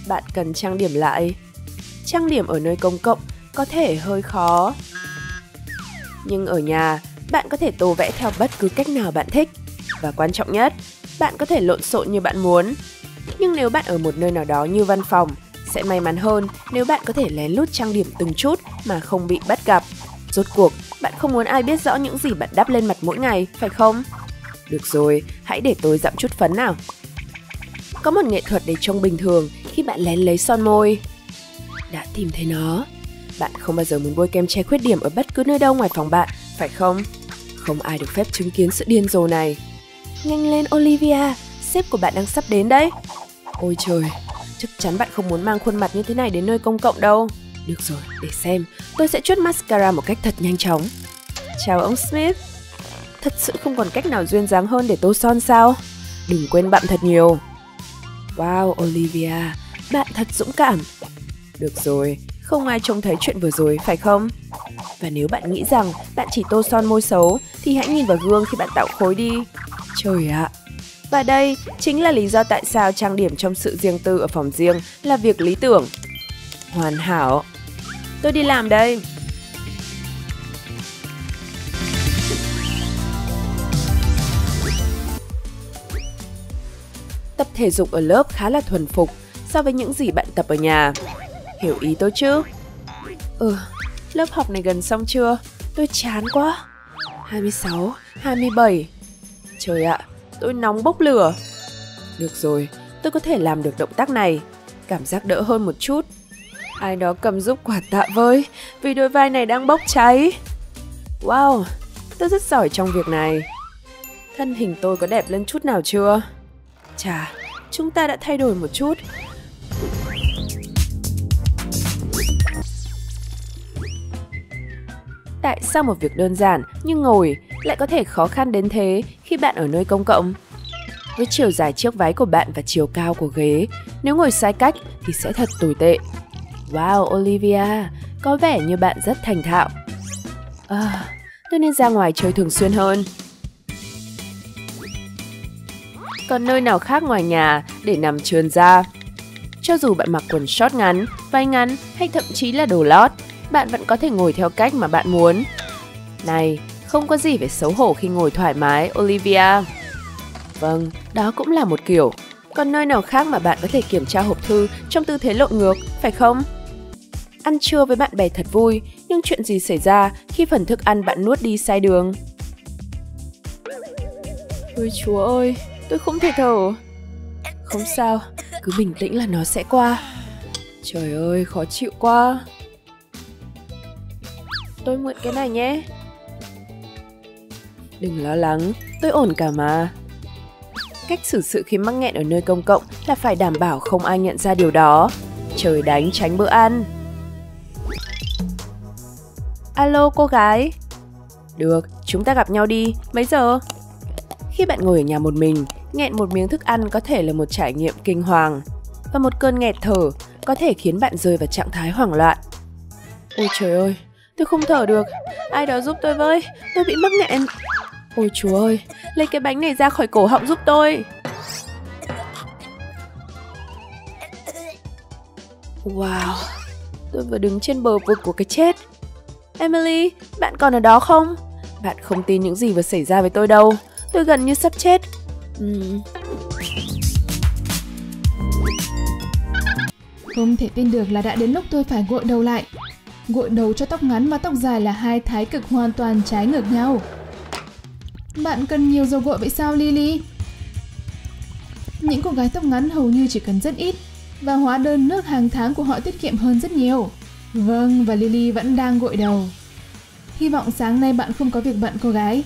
bạn cần trang điểm lại. Trang điểm ở nơi công cộng có thể hơi khó. Nhưng ở nhà, bạn có thể tô vẽ theo bất cứ cách nào bạn thích. Và quan trọng nhất, bạn có thể lộn xộn như bạn muốn. Nhưng nếu bạn ở một nơi nào đó như văn phòng, sẽ may mắn hơn nếu bạn có thể lén lút trang điểm từng chút mà không bị bắt gặp. Rốt cuộc, bạn không muốn ai biết rõ những gì bạn đắp lên mặt mỗi ngày, phải không? Được rồi, hãy để tôi dặm chút phấn nào. Có một nghệ thuật để trông bình thường khi bạn lén lấy son môi. Đã tìm thấy nó. Bạn không bao giờ muốn bôi kem che khuyết điểm ở bất cứ nơi đâu ngoài phòng bạn, phải không? Không ai được phép chứng kiến sự điên rồ này. Nhanh lên Olivia, sếp của bạn đang sắp đến đấy. Ôi trời, chắc chắn bạn không muốn mang khuôn mặt như thế này đến nơi công cộng đâu. Được rồi, để xem, tôi sẽ chuốt mascara một cách thật nhanh chóng. Chào ông Smith. Thật sự không còn cách nào duyên dáng hơn để tô son sao? Đừng quên bặm thật nhiều. Wow, Olivia, bạn thật dũng cảm. Được rồi, không ai trông thấy chuyện vừa rồi, phải không? Và nếu bạn nghĩ rằng bạn chỉ tô son môi xấu, thì hãy nhìn vào gương khi bạn tạo khối đi. Trời ạ! Và đây chính là lý do tại sao trang điểm trong sự riêng tư ở phòng riêng là việc lý tưởng. Hoàn hảo! Tôi đi làm đây! Tập thể dục ở lớp khá là thuần phục so với những gì bạn tập ở nhà. Hiểu ý tôi chứ? Lớp học này gần xong chưa? Tôi chán quá. 26, 27. Trời ạ, tôi nóng bốc lửa. Được rồi, tôi có thể làm được động tác này. Cảm giác đỡ hơn một chút. Ai đó cầm giúp quả tạ với, vì đôi vai này đang bốc cháy. Wow, tôi rất giỏi trong việc này. Thân hình tôi có đẹp lên chút nào chưa? Chà, chúng ta đã thay đổi một chút. Tại sao một việc đơn giản như ngồi lại có thể khó khăn đến thế khi bạn ở nơi công cộng? Với chiều dài chiếc váy của bạn và chiều cao của ghế, nếu ngồi sai cách thì sẽ thật tồi tệ. Wow, Olivia, có vẻ như bạn rất thành thạo. Tôi nên ra ngoài chơi thường xuyên hơn. Còn nơi nào khác ngoài nhà để nằm trườn ra? Cho dù bạn mặc quần short ngắn, váy ngắn hay thậm chí là đồ lót, bạn vẫn có thể ngồi theo cách mà bạn muốn. Này, không có gì phải xấu hổ khi ngồi thoải mái, Olivia. Vâng, đó cũng là một kiểu. Còn nơi nào khác mà bạn có thể kiểm tra hộp thư trong tư thế lộn ngược, phải không? Ăn trưa với bạn bè thật vui, nhưng chuyện gì xảy ra khi phần thức ăn bạn nuốt đi sai đường? Ôi Chúa ơi, tôi không thể thở. Không sao, cứ bình tĩnh là nó sẽ qua. Trời ơi, khó chịu quá. Tôi mượn cái này nhé. Đừng lo lắng, tôi ổn cả mà. Cách xử sự khi mắc nghẹn ở nơi công cộng là phải đảm bảo không ai nhận ra điều đó. Trời đánh tránh bữa ăn. Alo cô gái. Được, chúng ta gặp nhau đi, mấy giờ? Khi bạn ngồi ở nhà một mình, nghẹn một miếng thức ăn có thể là một trải nghiệm kinh hoàng. Và một cơn nghẹt thở có thể khiến bạn rơi vào trạng thái hoảng loạn. Ôi trời ơi, tôi không thở được. Ai đó giúp tôi với, tôi bị mắc nghẹn. Ôi Chúa ơi, lấy cái bánh này ra khỏi cổ họng giúp tôi. Wow, tôi vừa đứng trên bờ vực của cái chết. Emily, bạn còn ở đó không? Bạn không tin những gì vừa xảy ra với tôi đâu. Tôi gần như sắp chết. Không thể tin được là đã đến lúc tôi phải gội đầu lại. Gội đầu cho tóc ngắn và tóc dài là hai thái cực hoàn toàn trái ngược nhau. Bạn cần nhiều dầu gội vậy sao Lily? Những cô gái tóc ngắn hầu như chỉ cần rất ít, và hóa đơn nước hàng tháng của họ tiết kiệm hơn rất nhiều. Vâng, và Lily vẫn đang gội đầu. Hy vọng sáng nay bạn không có việc bận cô gái.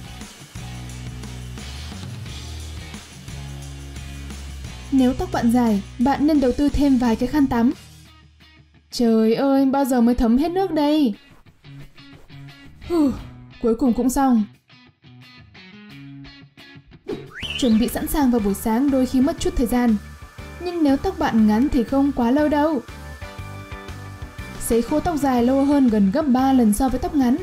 Nếu tóc bạn dài, bạn nên đầu tư thêm vài cái khăn tắm. Trời ơi, bao giờ mới thấm hết nước đây? Cuối cùng cũng xong. Chuẩn bị sẵn sàng vào buổi sáng đôi khi mất chút thời gian. Nhưng nếu tóc bạn ngắn thì không quá lâu đâu. Sấy khô tóc dài lâu hơn gần gấp 3 lần so với tóc ngắn.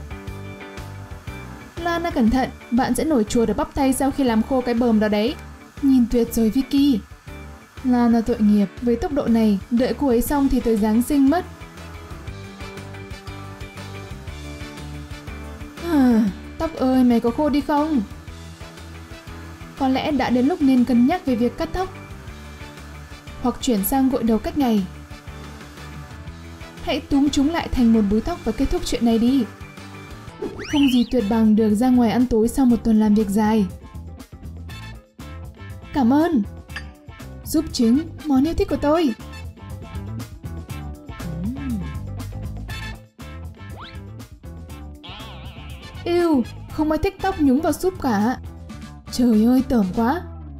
Lana cẩn thận, bạn sẽ nổi chuột ở bắp tay sau khi làm khô cái bờm đó đấy. Nhìn tuyệt rồi Vicky. Lana tội nghiệp, với tốc độ này, đợi cô ấy xong thì tới Giáng sinh mất. Tóc ơi, mày có khô đi không? Có lẽ đã đến lúc nên cân nhắc về việc cắt tóc. Hoặc chuyển sang gội đầu cách ngày. Hãy túm chúng lại thành một búi tóc và kết thúc chuyện này đi. Không gì tuyệt bằng được ra ngoài ăn tối sau một tuần làm việc dài. Cảm ơn. Súp trứng, món yêu thích của tôi. Ew, không ai thích tóc nhúng vào súp cả. Trời ơi, tởm quá.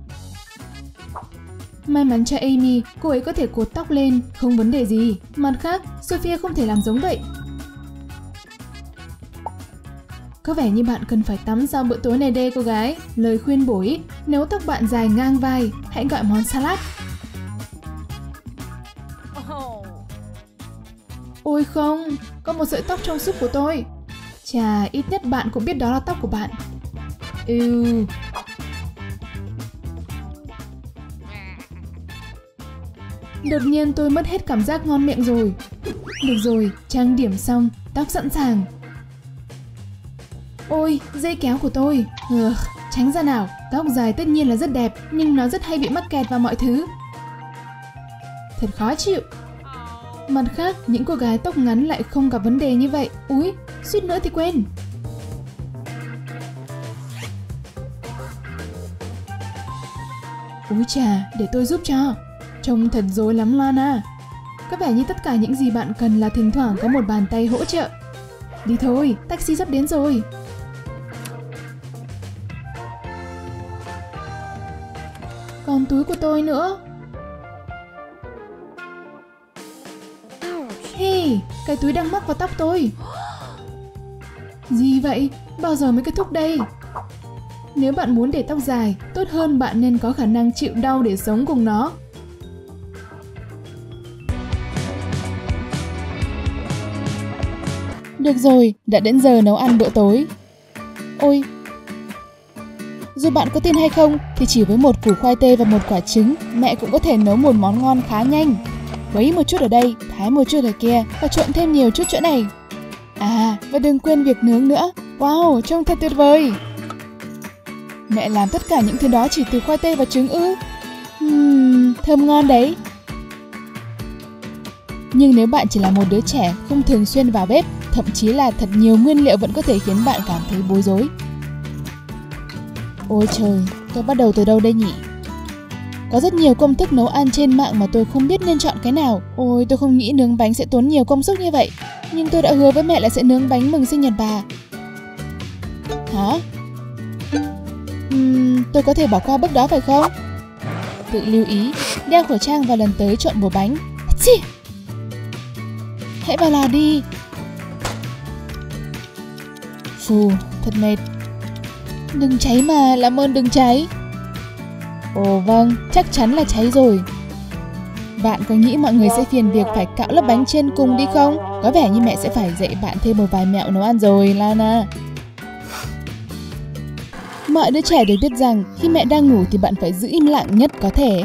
May mắn cho Amy, cô ấy có thể cột tóc lên, không vấn đề gì. Mặt khác, Sophia không thể làm giống vậy. Có vẻ như bạn cần phải tắm sau bữa tối này đây cô gái. Lời khuyên bổ ích, nếu tóc bạn dài ngang vai, hãy gọi món salad. Ôi không, có một sợi tóc trong súp của tôi. Chà, ít nhất bạn cũng biết đó là tóc của bạn. Đột nhiên tôi mất hết cảm giác ngon miệng rồi. Được rồi, trang điểm xong, tóc sẵn sàng. Ôi, dây kéo của tôi. Tránh ra nào, tóc dài tất nhiên là rất đẹp, nhưng nó rất hay bị mắc kẹt vào mọi thứ. Thật khó chịu. Mặt khác, những cô gái tóc ngắn lại không gặp vấn đề như vậy. Úi, suýt nữa thì quên. Úi chà, để tôi giúp cho. Trông thật rối lắm Lana. Có vẻ như tất cả những gì bạn cần là thỉnh thoảng có một bàn tay hỗ trợ. Đi thôi, taxi sắp đến rồi. Còn túi của tôi nữa. Hey, cái túi đang mắc vào tóc tôi. Gì vậy? Bao giờ mới kết thúc đây? Nếu bạn muốn để tóc dài, tốt hơn bạn nên có khả năng chịu đau để sống cùng nó. Được rồi, đã đến giờ nấu ăn bữa tối. Ôi, dù bạn có tin hay không thì chỉ với một củ khoai tây và một quả trứng, mẹ cũng có thể nấu một món ngon khá nhanh. Quấy một chút ở đây, thái một chút ở kia và trộn thêm nhiều chút chỗ này. À, và đừng quên việc nướng nữa. Wow, trông thật tuyệt vời. Mẹ làm tất cả những thứ đó chỉ từ khoai tây và trứng ư? Thơm ngon đấy. Nhưng nếu bạn chỉ là một đứa trẻ không thường xuyên vào bếp, thậm chí là thật nhiều nguyên liệu vẫn có thể khiến bạn cảm thấy bối rối. Ôi trời, tôi bắt đầu từ đâu đây nhỉ? Có rất nhiều công thức nấu ăn trên mạng mà tôi không biết nên chọn cái nào. Ôi, tôi không nghĩ nướng bánh sẽ tốn nhiều công sức như vậy. Nhưng tôi đã hứa với mẹ là sẽ nướng bánh mừng sinh nhật bà. Hả? Tôi có thể bỏ qua bước đó phải không? Tự lưu ý, đeo khẩu trang vào lần tới trộn bột bánh. Hãy vào lò đi. Phù, thật mệt. Đừng cháy mà, làm ơn đừng cháy. Ồ vâng, chắc chắn là cháy rồi. Bạn có nghĩ mọi người sẽ phiền việc phải cạo lớp bánh trên cùng đi không? Có vẻ như mẹ sẽ phải dạy bạn thêm một vài mẹo nấu ăn rồi, Lana. Mọi đứa trẻ đều biết rằng khi mẹ đang ngủ thì bạn phải giữ im lặng nhất có thể.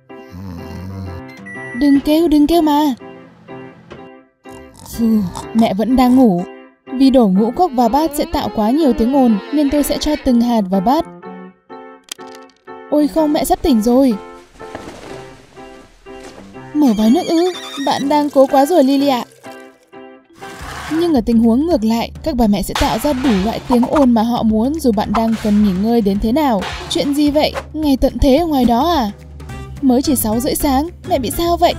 Đừng kêu mà. Phù, mẹ vẫn đang ngủ. Vì đổ ngũ cốc vào bát sẽ tạo quá nhiều tiếng ồn nên tôi sẽ cho từng hạt vào bát. Ôi không, mẹ sắp tỉnh rồi. Mở vòi nước ư? Bạn đang cố quá rồi Lily ạ. Nhưng ở tình huống ngược lại, các bà mẹ sẽ tạo ra đủ loại tiếng ồn mà họ muốn dù bạn đang cần nghỉ ngơi đến thế nào. Chuyện gì vậy? Ngày tận thế ở ngoài đó à? Mới chỉ 6:30 sáng, mẹ bị sao vậy?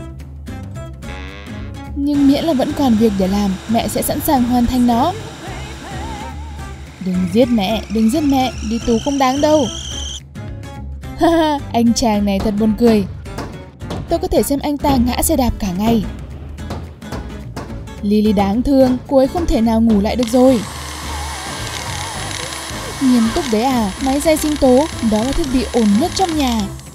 Nhưng miễn là vẫn còn việc để làm, mẹ sẽ sẵn sàng hoàn thành nó. Đừng giết mẹ, đi tù không đáng đâu. Haha, anh chàng này thật buồn cười. Tôi có thể xem anh ta ngã xe đạp cả ngày. Lily đáng thương, cô ấy không thể nào ngủ lại được rồi. Nghiêm túc đấy à, máy giày sinh tố, đó là thiết bị ổn nhất trong nhà.